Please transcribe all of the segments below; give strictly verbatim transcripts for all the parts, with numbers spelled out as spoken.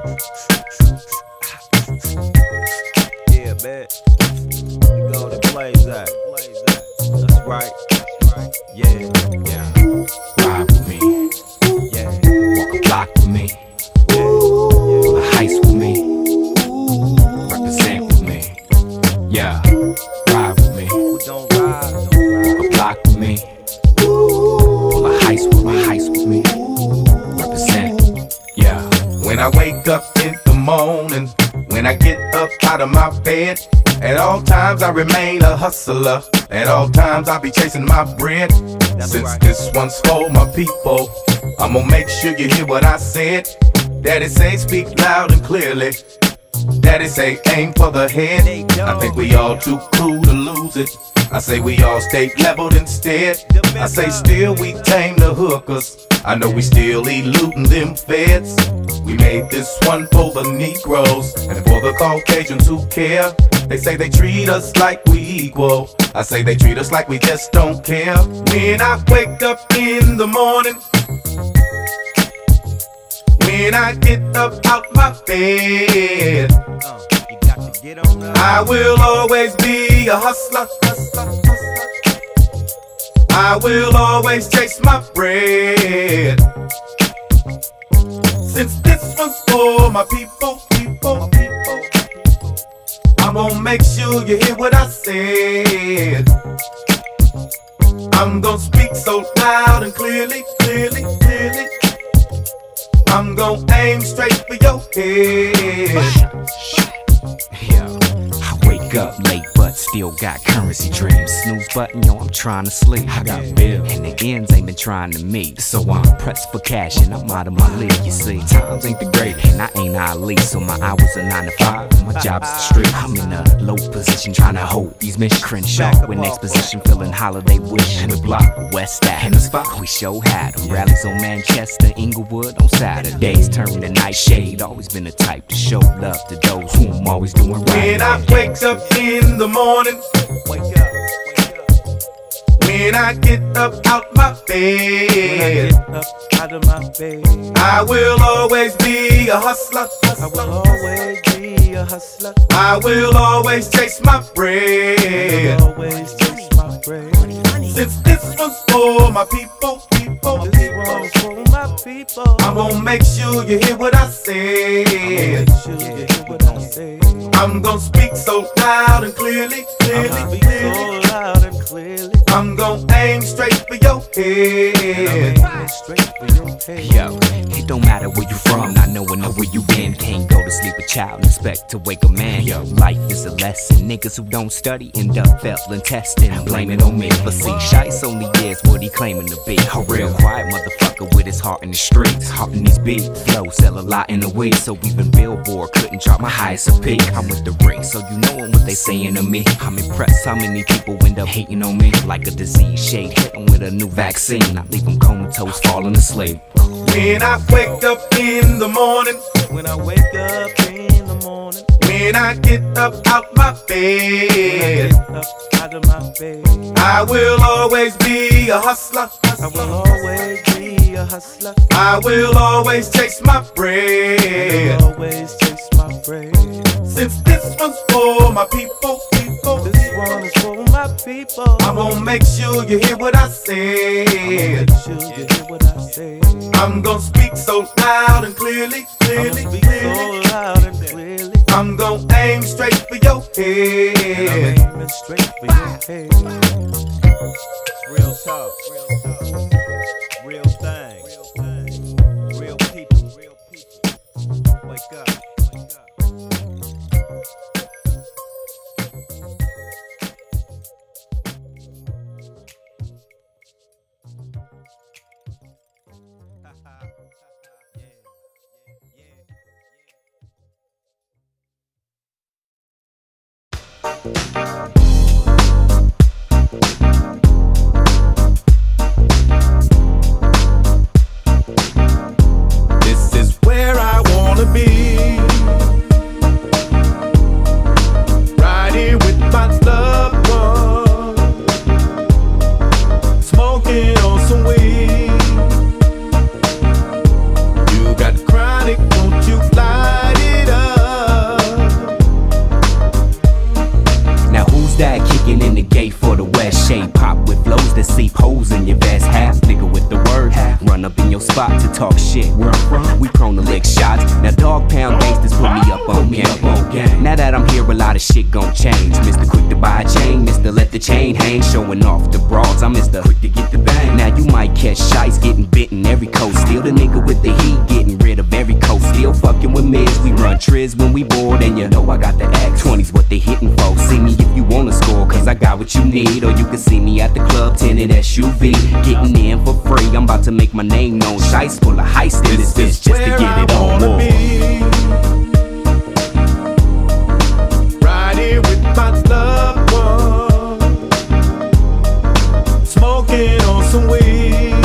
Yeah, man. We go to plays that. That's right. Yeah, yeah. Ride with me. Yeah. Walk a block with me. Yeah. Pull a heist with me. Represent with me. Yeah. Ride with me. We don't ride. Walk a block with me. Pull a heist with me. Heist with me. Represent. Yeah. When I wake up in the morning, when I get up out of my bed, at all times I remain a hustler. At all times I be chasing my bread. That's Since right. this one's for my people, I'm gonna make sure you hear what I said. Daddy say speak loud and clearly. Daddy say aim for the head. I think we all too cool to lose it. I say we all stay leveled instead. I say still we tame the hookers. I know we still eluding them feds. We made this one for the Negroes and for the Caucasians who care. They say they treat us like we equal. I say they treat us like we just don't care. When I wake up in the morning, when I get up out my bed, Uh, you got to get on up. I will always be a hustler, hustler, hustler. I will always chase my bread. Since this one's for my people, people, my people, I'm gonna make sure you hear what I said. I'm gonna speak so loud and clearly, clearly, clearly. I'm gonna aim straight for your head. Yo, I wake up late but still got currency dreams. Snooze button, yo, I'm trying to sleep. I got bills and the ends ain't been trying to meet. So I'm pressed for cash and I'm out of my league, you see. Times ain't the greatest and I ain't Ali, so my hours are nine to five. My job's the street. I'm in a low position trying to hold these missions. Crenshaw with next position, feeling holiday wish. In the block, West Ave, in the spot we show had them. Rallies on Manchester, Inglewood on Saturdays. Turn the night shade, always been the type to show love to those who I'm always doing right. When I wake up in the morning, Wake up. Wake up. when I get up out my When I bed, get up out of my bed, I will always be a hustler, I hustler. will always be a hustler. I will always chase my I bread. will always chase my bread. Since this one's for my people, people, This people, one's for my people. I'm gonna make sure you hear what I Make said. sure you hear what I say. I'm gonna speak so loud and clearly, I'm clearly, gonna speak clearly. so loud and clearly. I'm gonna aim straight for your head. Aim straight for your head. Yo, it don't matter where you from, not knowing know where you been. Can't go to sleep a child and expect to wake a man. Yo, life is a lesson. Niggas who don't study end up failing testing. Blame it on me. But see, Shice only is what he claiming to be. A real quiet motherfucker with his heart in the streets. Heart in these beats. Flow sell a lot in the weed. So even Billboard couldn't drop my highest a peak. I'm with the ring, so you know what they saying to me. I'm impressed how many people end up hating on me. Like a disease shade hitting with a new vaccine. I leave them comatose falling asleep. When I wake up in the morning, When I wake up in the morning, when I get up out my when I bed, get up out of my bed, I will always be a hustler, I hustler. will always be a hustler. I will always chase my I bread. will always chase my bread. Since this one's for my people, people, This one is for my people. I'm gonna make sure you hear what I I'ma said. make sure you hear what I say. I'm gonna speak so loud and clearly, I'ma clearly, speak so clearly. loud and clearly. I'm gonna aim straight for your And I'm head. aiming straight for your head. Real talk, real talk, real thing, real people, real people. Wake up, wake up. talk shit. Where I'm from, we prone to lick shots. Now dog pound gangsters put me up on game. Now that I'm here, a lot of shit gon' change. Mister Quick to buy a chain, Mister Let the chain hang. Showing off the broads, I'm Mister Quick to get the bang. Now you might catch shites getting bitten every coast. Still the nigga with the heat, getting rid of every coast. Still fucking with mids, we run triz when we bored. And you know I got the act, twenties what they hitting for. See me if you wanna score, cause I got what you need. Or you can see me at the club, tinted S U V. Getting in for free, I'm about to make my name known. Shites full of heist in this bitch just to get it on war. Right here with my loved one, smoking on some weed.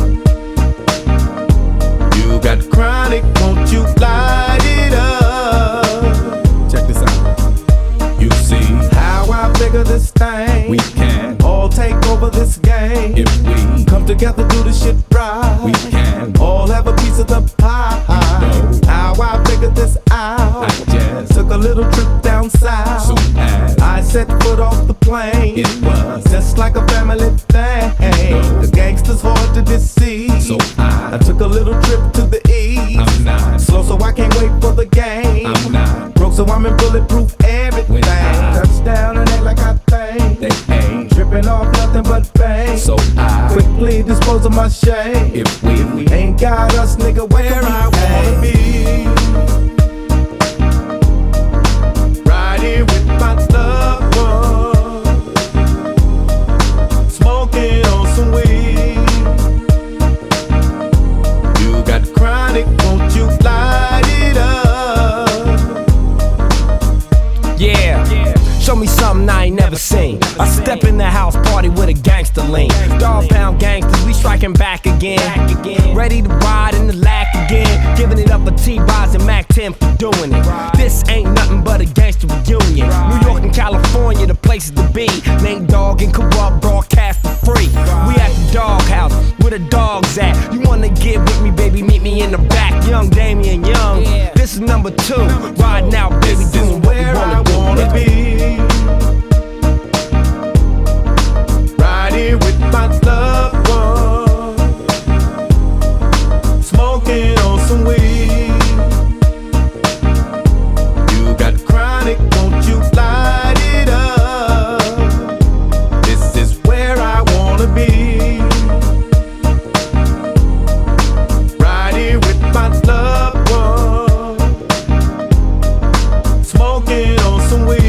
You got chronic, won't you light it up? Check this out. You see how I figure this thing. We can all take over this game if we come together, do the shit right. We can all have a piece of the pie. You know how I figured this out. I just took a little trip down south. Soon as I set foot off the plane, it was just like a family thing. You know the gangsters hard to deceive. So I, I took a little trip to the east. I'm not slow, so I can't wait for the game. I'm not broke, so I'm in bulletproof everything. Touchdown and act like I think they ain't tripping off nothing but bang. So I quickly dispose of my shame. If we, if we ain't got us, nigga, where I wanna be. Right here with my loved one, smoking on some weed. You got chronic, won't you light it up? Yeah, yeah. Show me something I ain't never seen. I step in the house party with a gangster lean. Dog pound gangsters, we striking back again. Ready to ride in the lack again. Giving it up for T-Boz and Mac ten for doing it. This ain't nothing but a gangster reunion. New York and California, the places to be. Name Dog and Corrupt broadcast for free. We at the doghouse, where the dogs at. You wanna get with me, baby, meet me in the back. Young Damian Young, this is number two. Riding out, baby, doing what we wanna do. Wanna be right here with my loved one, smoking on some weed. You got chronic, won't you light it up? This is where I wanna be. Right here with my loved one, smoking on some weed.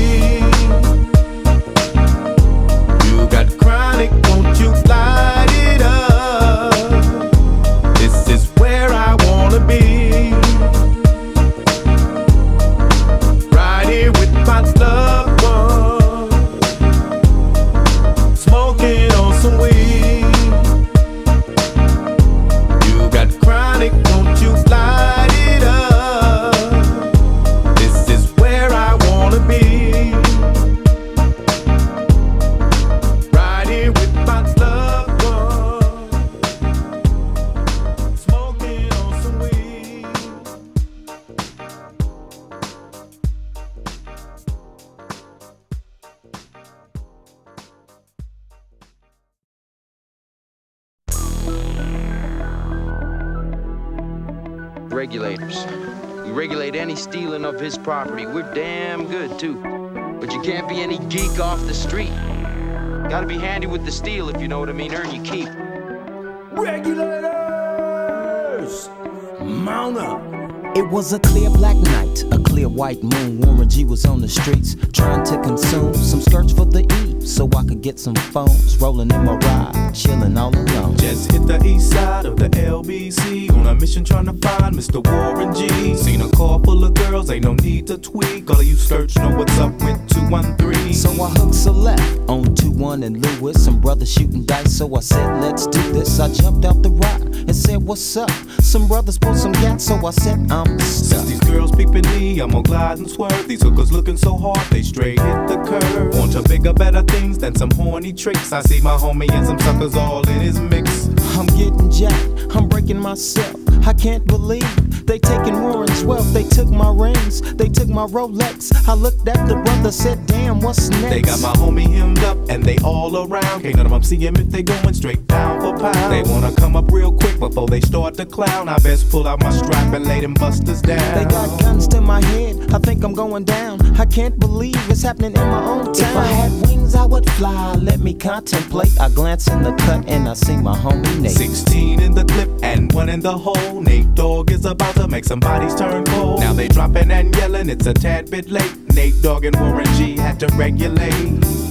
You got chronic, won't you light it up? This is where I wanna be. Right here with my loved one, smoking on some weed. You got chronic, won't you light it up? This is where I wanna be. Right here with my loved one, smoking on some weed. Regulators. We regulate any stealing of his property. We're damn good, too. But you can't be any geek off the street. Gotta be handy with the steel, if you know what I mean. Earn your keep. Regulators, mount up. It was a clear black night, a clear white moon. Warren G was on the streets, trying to consume some skirts for the E, so I could get some phones. Rolling in my ride, chilling all alone. Just hit the east side of the L B C on a mission trying to find Mister Warren G. Seen a car full of girls, ain't no need to tweak. All of you search know what's up with two one three. So I hooked select on two one and Lewis. Some brothers shooting dice, so I said, let's do this. I jumped out the ride and said, what's up? Some brothers pulled some gas, so I said, I'm stuck. Since these girls peeping me, I'm gonna glide and swerve. These hookers looking so hard, they straight hit the curve. Want to bigger, better things than some horny tricks. I see my homie and some suckers all in his mix. I'm getting jacked, I'm breaking myself. I can't believe they taking Warren's wealth. They took my rings, they took my Rolex. I looked at the brother, said, damn, what's next? They got my homie hemmed up and they all around. Can't none of them see him if they going straight down for pile. They wanna come up real quick before they start to clown. I best pull out my strap and lay them busters down. They got guns to my head, I think I'm going down. I can't believe it's happening in my own town. If I had wings, I would fly, let me contemplate. I glance in the cut and I see my homie Nate. Sixteen in the clip and one in the hole. Nate Dogg is about to make some bodies turn cold. Now they dropping and yelling, it's a tad bit late. Nate Dogg and Warren G had to regulate.